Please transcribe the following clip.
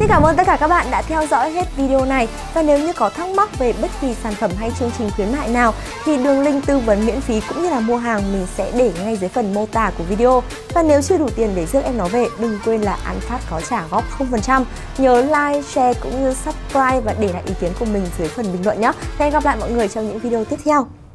Xin cảm ơn tất cả các bạn đã theo dõi hết video này. Và nếu như có thắc mắc về bất kỳ sản phẩm hay chương trình khuyến mại nào thì đường link tư vấn miễn phí cũng như là mua hàng mình sẽ để ngay dưới phần mô tả của video. Và nếu chưa đủ tiền để rước em nó về, đừng quên là ăn phát có trả góp 0%. Nhớ like, share cũng như subscribe và để lại ý kiến của mình dưới phần bình luận nhé. Hẹn gặp lại mọi người trong những video tiếp theo.